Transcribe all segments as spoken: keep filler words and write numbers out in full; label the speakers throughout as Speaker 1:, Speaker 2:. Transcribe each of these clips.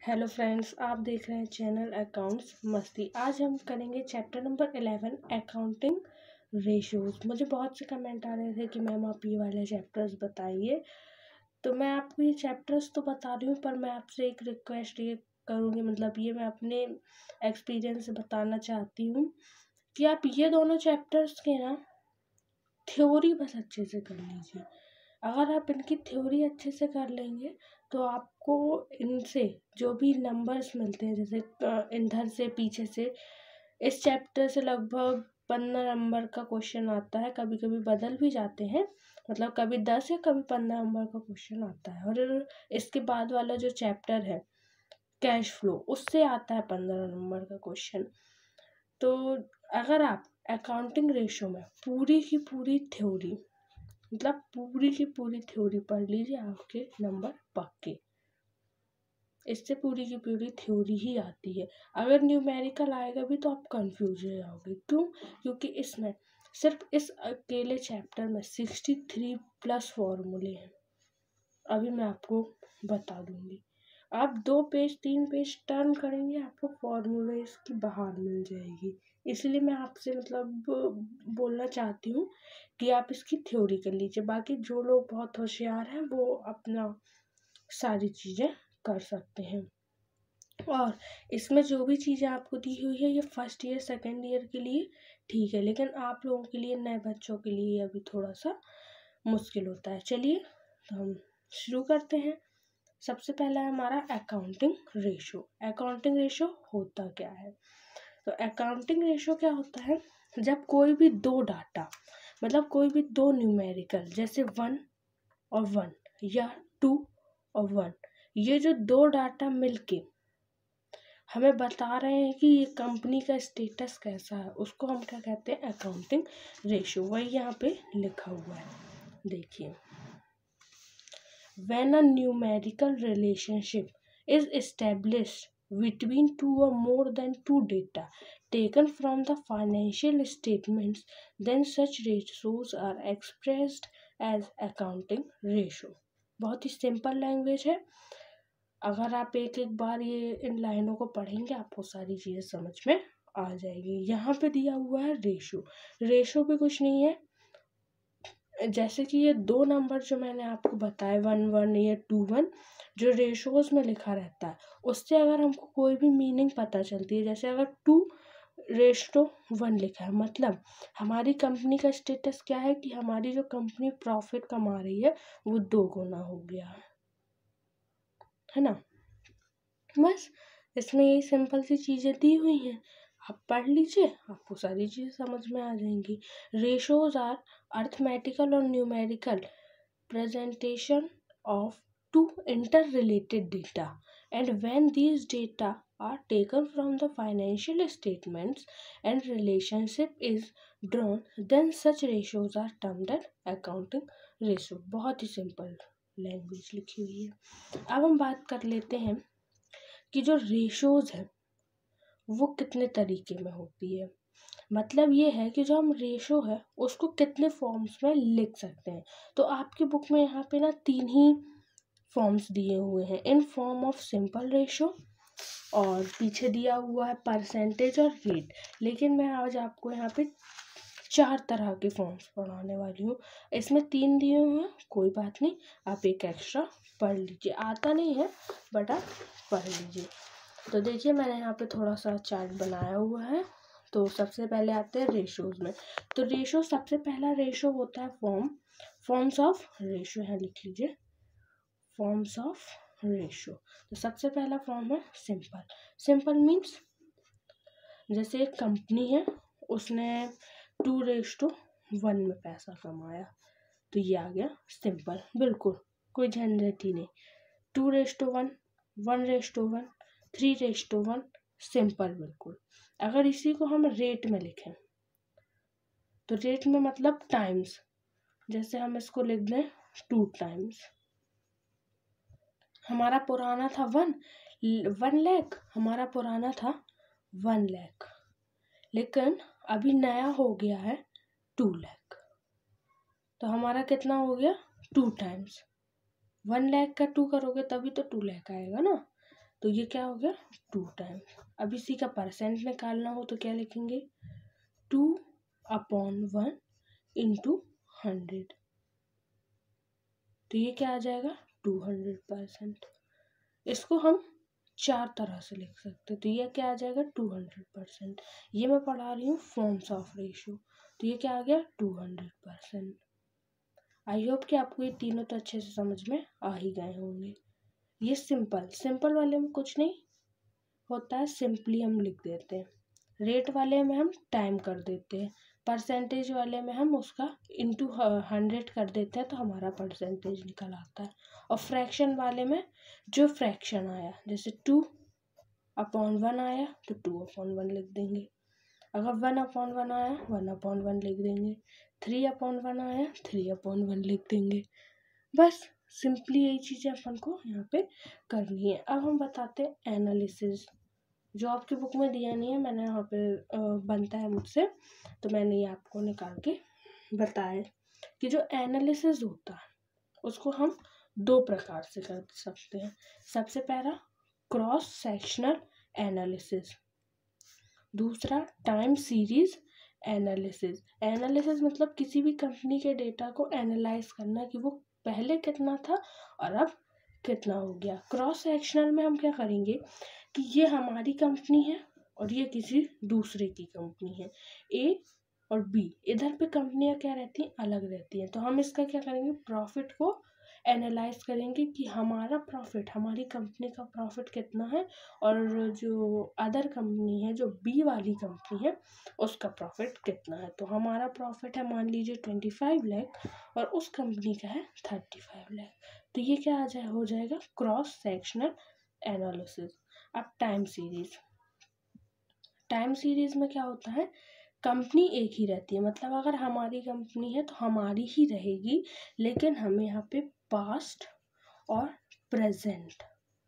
Speaker 1: Hello friends, आप देख रहे हैं चैनल अकाउंट्स मस्ती। आज हम करेंगे chapter number eleven accounting ratios. मुझे बहुत से कमेंट आ रहे थे कि मैम आप ये वाले चैप्टर्स बताइए, तो मैं आपको ये चैप्टर्स तो बता रही हूँ, पर मैं आपसे एक रिक्वेस्ट ये करूँगी, मतलब ये मैं अपने एक्सपीरियंस से बताना चाहती हूँ कि आप ये दोनों चैप्टर्स के ना थ्योरी बस अच्छे से कर लीजिए। अगर आप इनकी थ्योरी अच्छे से कर लेंगे तो आपको इनसे जो भी नंबर्स मिलते हैं, जैसे इधर से पीछे से, इस चैप्टर से लगभग पंद्रह नंबर का क्वेश्चन आता है। कभी कभी बदल भी जाते हैं, मतलब कभी दस या कभी पंद्रह नंबर का क्वेश्चन आता है। और इसके बाद वाला जो चैप्टर है कैश फ्लो, उससे आता है पंद्रह नंबर का क्वेश्चन। तो अगर आप अकाउंटिंग रेशो में पूरी की पूरी थ्योरी, मतलब पूरी की पूरी थ्योरी पढ़ लीजिए, आपके नंबर पक्के। इससे पूरी की पूरी थ्योरी ही आती है। अगर न्यूमेरिकल आएगा भी तो आप कंफ्यूज हो जाओगे। क्यों? क्योंकि इसमें सिर्फ इस अकेले चैप्टर में सिक्सटी थ्री प्लस फॉर्मूले हैं। अभी मैं आपको बता दूंगी। आप दो पेज तीन पेज टर्न करेंगे, आपको फॉर्मूले इसकी बाहर मिल जाएगी। इसलिए मैं आपसे मतलब बोलना चाहती हूँ कि आप इसकी थ्योरी कर लीजिए। बाकी जो लोग बहुत होशियार हैं वो अपना सारी चीज़ें कर सकते हैं। और इसमें जो भी चीज़ें आपको दी हुई है ये फर्स्ट ईयर सेकेंड ईयर के लिए ठीक है, लेकिन आप लोगों के लिए, नए बच्चों के लिए अभी थोड़ा सा मुश्किल होता है। चलिए तो हम शुरू करते हैं। सबसे पहला है हमारा अकाउंटिंग रेशो। अकाउंटिंग रेशो होता क्या है? तो अकाउंटिंग रेशो क्या होता है? जब कोई भी दो डाटा, मतलब कोई भी दो न्यूमेरिकल, जैसे वन और वन या टू और वन, ये जो दो डाटा मिलके हमें बता रहे हैं कि ये कंपनी का स्टेटस कैसा है, उसको हम क्या कहते हैं? Accounting ratio. वही यहाँ पे लिखा हुआ है, देखिए। When a numerical relationship is established between two or more than two data taken from the financial statements, then such ratios are expressed as accounting ratio. बहुत ही सिंपल लैंग्वेज है। अगर आप एक एक बार ये इन लाइनों को पढ़ेंगे आपको सारी चीज़ें समझ में आ जाएगी। यहाँ पे दिया हुआ है रेशो। रेशो भी कुछ नहीं है, जैसे कि ये दो नंबर जो मैंने आपको बताया, वन वन या टू वन, जो रेशोज में लिखा रहता है, उससे अगर हमको कोई भी मीनिंग पता चलती है, जैसे अगर टू रेशो वन लिखा है, मतलब हमारी कंपनी का स्टेटस क्या है कि हमारी जो कंपनी प्रॉफिट कमा रही है वो दो गुना हो गया है, है ना। बस इसमें यही सिंपल सी चीज़ें दी हुई हैं, आप पढ़ लीजिए, आपको सारी चीज़ें समझ में आ जाएंगी। रेशोज आर अर्थमेटिकल और numerical presentation of two interrelated data, and when these data are taken from the financial statements and relationship is drawn, then such ratios are termed as accounting ratio। बहुत ही simple language लिखी हुई है। अब हम बात कर लेते हैं कि जो रेशोज है वो कितने तरीके में होती है। मतलब ये है कि जो हम रेशो है उसको कितने फॉर्म्स में लिख सकते हैं। तो आपकी बुक में यहाँ पे ना तीन ही फॉर्म्स दिए हुए हैं, in form of simple ratio, और पीछे दिया हुआ है परसेंटेज और रेट। लेकिन मैं आज आपको यहाँ पे चार तरह के फॉर्म्स पढ़ाने वाली हूँ। इसमें तीन दिए हुए हैं, कोई बात नहीं, आप एक एक्स्ट्रा पढ़ लीजिए। आता नहीं है बट आप पढ़ लीजिए। तो देखिए मैंने यहाँ पे थोड़ा सा चार्ट बनाया हुआ है। तो सबसे पहले आते हैं रेशोज में। तो रेशो, सबसे पहला रेशो होता है फॉर्म, फॉर्म्स ऑफ रेशो, यहाँ लिख लीजिए, फॉर्म्स ऑफ रेशो। तो सबसे पहला फॉर्म है सिंपल। सिंपल मीन्स जैसे एक कंपनी है, उसने टू रेश टू वन में पैसा कमाया, तो ये आ गया सिंपल, बिल्कुल कोई झंझट ही नहीं। Two ratio to one, one ratio to one, three ratio to one, simple बिल्कुल। अगर इसी को हम रेट में लिखें तो रेट में मतलब टाइम्स, जैसे हम इसको लिख दें टू टाइम्स। हमारा पुराना था वन वन लैख हमारा पुराना था वन लैख, लेकिन अभी नया हो गया है टू लैख, तो हमारा कितना हो गया? Two times. वन लैख का टू करोगे तभी तो टू लैख आएगा ना। तो ये क्या हो गया, टू टाइम। अब इसी का परसेंट निकालना हो तो क्या लिखेंगे, two upon one into hundred, तो ये क्या आ जाएगा, टू हंड्रेड परसेंट। इसको हम चार तरह से लिख सकते हैं, तो ये क्या आ जाएगा, टू हंड्रेड परसेंट। ये मैं पढ़ा रही हूँ फॉर्म्स ऑफ रेशियो, तो ये क्या आ गया, two hundred percent. I hope कि आपको ये तीनों तो अच्छे से समझ में आ ही गए होंगे। ये सिंपल सिंपल वाले में कुछ नहीं होता है, सिंपली हम लिख देते हैं। रेट वाले में हम टाइम कर देते हैं, परसेंटेज वाले में हम उसका इंटू हंड्रेड कर देते हैं तो हमारा परसेंटेज निकल आता है। और फ्रैक्शन वाले में जो फ्रैक्शन आया, जैसे टू अपॉन वन आया तो टू अपॉन वन लिख देंगे, अगर वन अपॉन वन आया वन अपॉन वन लिख देंगे, थ्री अपॉन वन आया थ्री अपॉन वन लिख देंगे। बस सिंपली यही चीज़ें अपन को यहाँ पे करनी है। अब हम बताते हैं एनालिसिस, जो आपकी बुक में दिया नहीं है, मैंने यहाँ पे बनता है मुझसे तो मैंने ये आपको निकाल के बताया कि जो एनालिसिस होता है उसको हम दो प्रकार से कर सकते हैं। सबसे पहला क्रॉस सेक्शनल एनालिसिस, दूसरा टाइम सीरीज एनालिसिस। एनालिसिस मतलब किसी भी कंपनी के डेटा को एनालाइज करना कि वो पहले कितना था और अब कितना हो गया। क्रॉस सेक्शनल में हम क्या करेंगे कि ये हमारी कंपनी है और ये किसी दूसरे की कंपनी है, ए और बी, इधर पे कंपनियां क्या रहती हैं, अलग रहती हैं। तो हम इसका क्या करेंगे, प्रॉफिट को एनालाइज करेंगे कि हमारा प्रॉफिट, हमारी कंपनी का प्रॉफिट कितना है और जो अदर कंपनी है, जो बी वाली कंपनी है, उसका प्रॉफिट कितना है। तो हमारा प्रॉफिट है मान लीजिए ट्वेंटी फाइव लाख और उस कंपनी का है थर्टी फाइव लाख, तो ये क्या आ जाए हो जाएगा क्रॉस सेक्शनल एनालिसिस। अब टाइम सीरीज, टाइम सीरीज में क्या होता है, कंपनी एक ही रहती है, मतलब अगर हमारी कंपनी है तो हमारी ही रहेगी, लेकिन हमें यहाँ पे पास्ट और प्रेजेंट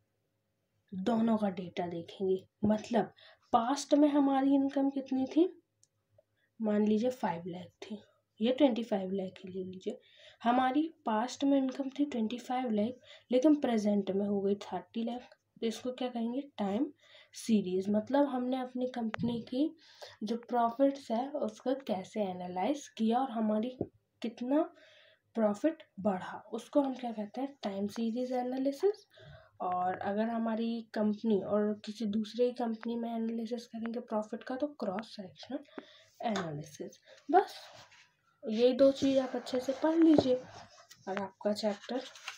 Speaker 1: दोनों का डेटा देखेंगे। मतलब पास्ट में हमारी इनकम कितनी थी, मान लीजिए फाइव लाख थी, ये ट्वेंटी फाइव लाख ही ले लीजिए। हमारी पास्ट में इनकम थी ट्वेंटी फाइव लाख, लेकिन प्रेजेंट में हो गई थर्टी लाख, तो इसको क्या कहेंगे, टाइम सीरीज। मतलब हमने अपनी कंपनी की जो प्रॉफिट्स है उसको कैसे एनालाइज किया और हमारी कितना प्रॉफिट बढ़ा, उसको हम क्या कहते हैं, टाइम सीरीज एनालिसिस। और अगर हमारी कंपनी और किसी दूसरे कंपनी में एनालिसिस करेंगे प्रॉफिट का तो क्रॉस सेक्शनल एनालिसिस। बस ये दो चीज़ आप अच्छे से पढ़ लीजिए और आपका चैप्टर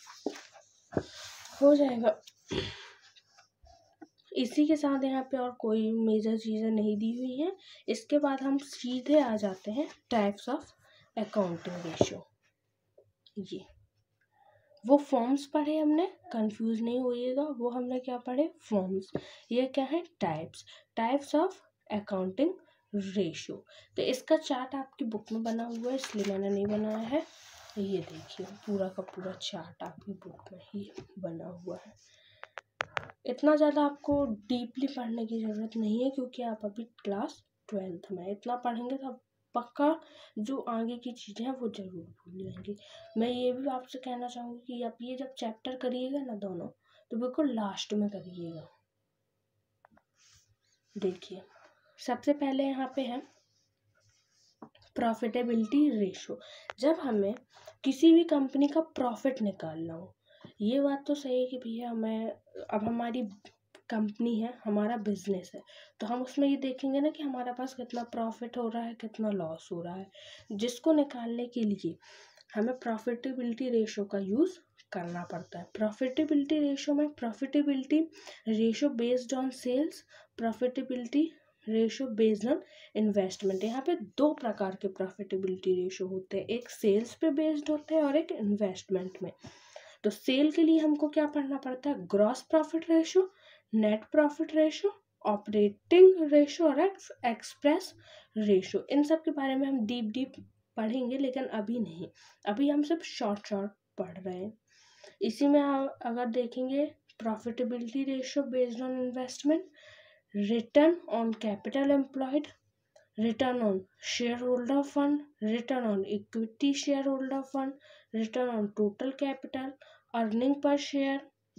Speaker 1: हो जाएगा। इसी के साथ यहाँ पे और कोई मेजर चीज़ें नहीं दी हुई हैं। इसके बाद हम सीधे आ जाते हैं टाइप्स ऑफ अकाउंटिंग रेशियो। ये वो फॉर्म्स पढ़े हमने, कंफ्यूज नहीं होइएगा, वो हमने क्या पढ़े, फॉर्म्स। ये क्या है, types, types of accounting ratio. तो इसका चार्ट आपकी बुक में बना हुआ है, इसलिए मैंने नहीं बनाया है। ये देखिए पूरा का पूरा चार्ट आपकी बुक में ही बना हुआ है। इतना ज़्यादा आपको डीपली पढ़ने की ज़रूरत नहीं है क्योंकि आप अभी क्लास ट्वेल्थ में, इतना पढ़ेंगे तो पक्का जो आगे की चीज़ें हैं वो ज़रूर भूल जाएंगे। मैं ये भी आपसे कहना चाहूँगी कि आप ये जब चैप्टर करिएगा ना दोनों, तो बिल्कुल लास्ट में करिएगा। देखिए सबसे पहले यहाँ पे है प्रॉफिटेबिलिटी रेशो। जब हमें किसी भी कंपनी का प्रॉफिट निकालना हो, ये बात तो सही है कि भैया हमें, अब हमारी कंपनी है, हमारा बिजनेस है, तो हम उसमें ये देखेंगे ना कि हमारे पास कितना प्रॉफिट हो रहा है, कितना लॉस हो रहा है, जिसको निकालने के लिए हमें प्रॉफिटेबिलिटी रेशो का यूज़ करना पड़ता है। प्रॉफिटेबिलिटी रेशो में profitability ratio based on sales, profitability ratio based on investment. यहाँ पे दो प्रकार के प्रॉफिटेबिलिटी रेशो होते हैं, एक सेल्स पे बेस्ड होते हैं और एक इन्वेस्टमेंट में। तो सेल के लिए हमको क्या पढ़ना पड़ता है, gross profit ratio, net profit ratio, operating ratio और एक्सप्रेस रेशो। इन सब के बारे में हम डीप डीप पढ़ेंगे, लेकिन अभी नहीं, अभी हम सब शॉर्ट शॉर्ट पढ़ रहे हैं। इसी में अगर देखेंगे profitability ratio based on investment, return on capital employed, return on share holder fund, return on equity share holder fund, return on total capital, earning per share,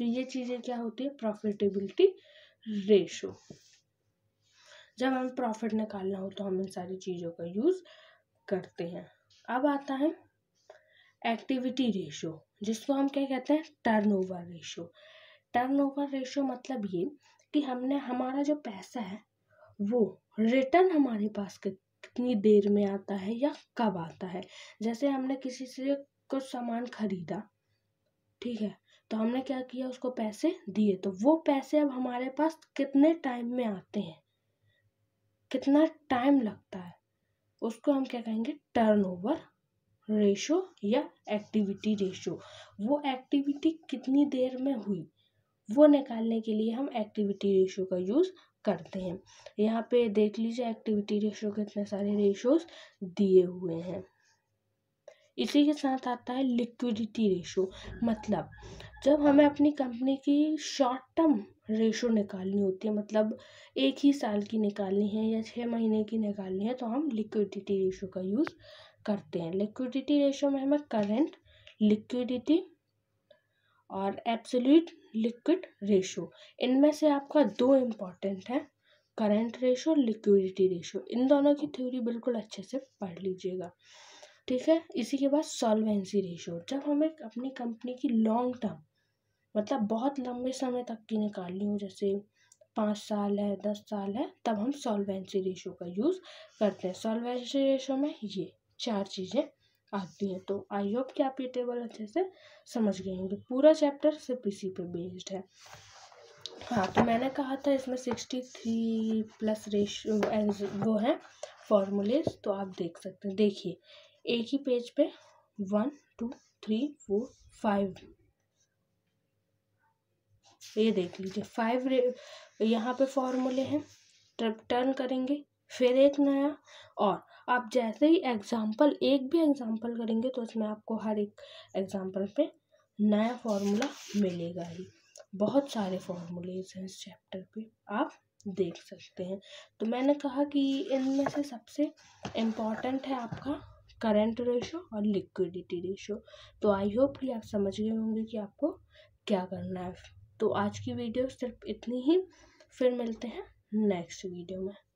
Speaker 1: तो ये चीज़ें क्या होती है, प्रॉफिटेबिलिटी रेशो। जब हमें प्रॉफिट निकालना हो तो हम इन सारी चीज़ों का यूज़ करते हैं। अब आता है एक्टिविटी रेशो, जिसको हम क्या कहते हैं, टर्नओवर रेशो। टर्नओवर रेशो मतलब ये कि हमने हमारा जो पैसा है वो रिटर्न हमारे पास कितनी देर में आता है या कब आता है। जैसे हमने किसी से कुछ सामान खरीदा, ठीक है, तो हमने क्या किया, उसको पैसे दिए, तो वो पैसे अब हमारे पास कितने टाइम में आते हैं, कितना टाइम लगता है, उसको हम क्या कहेंगे, टर्नओवर रेशो या एक्टिविटी रेशो। वो एक्टिविटी कितनी देर में हुई वो निकालने के लिए हम एक्टिविटी रेशो का यूज़ करते हैं। यहाँ पे देख लीजिए एक्टिविटी रेशो के इतने सारे रेशोज दिए हुए हैं। इसी के साथ आता है लिक्विडिटी रेशो, मतलब जब हमें अपनी कंपनी की शॉर्ट टर्म रेशो निकालनी होती है, मतलब एक ही साल की निकालनी है या छः महीने की निकालनी है, तो हम लिक्विडिटी रेशो का यूज़ करते हैं। लिक्विडिटी रेशो में हमें करेंट लिक्विडिटी और एब्सोल्यूट लिक्विड रेशो, इनमें से आपका दो इम्पॉर्टेंट है, करंट रेशो और लिक्विडिटी रेशो। इन दोनों की थ्योरी बिल्कुल अच्छे से पढ़ लीजिएगा, ठीक है। इसी के बाद सॉल्वेंसी रेशो, जब हमें अपनी कंपनी की लॉन्ग टर्म मतलब बहुत लंबे समय तक की निकालनी हो, जैसे पाँच साल है, दस साल है, तब हम सॉल्वेंसी रेशो का यूज़ करते हैं। सॉल्वेंसी रेशो में ये चार चीज़ें आती हैं। तो आई होप कि आप ये टेबल अच्छे से समझ गए होंगे। पूरा चैप्टर सिर्फ इसी पे बेस्ड है। हाँ, तो मैंने कहा था इसमें सिक्सटी थ्री प्लस रेशो वो है फॉर्मूलेज, तो आप देख सकते हैं। देखिए एक ही पेज पे one two three four five, ये देख लीजिए फाइव यहाँ पे फॉर्मूले हैं। टर्न करेंगे फिर एक नया, और आप जैसे ही एग्जाम्पल एक भी एग्जाम्पल करेंगे तो उसमें आपको हर एक एग्जाम्पल पे नया फॉर्मूला मिलेगा ही। बहुत सारे फॉर्मूलेज हैं इस चैप्टर पे, आप देख सकते हैं। तो मैंने कहा कि इनमें से सबसे इम्पॉर्टेंट है आपका करंट रेशो और लिक्विडिटी रेशो। तो आई होप कि आप समझ गए होंगे कि आपको क्या करना है। तो आज की वीडियो सिर्फ इतनी ही, फिर मिलते हैं नेक्स्ट वीडियो में।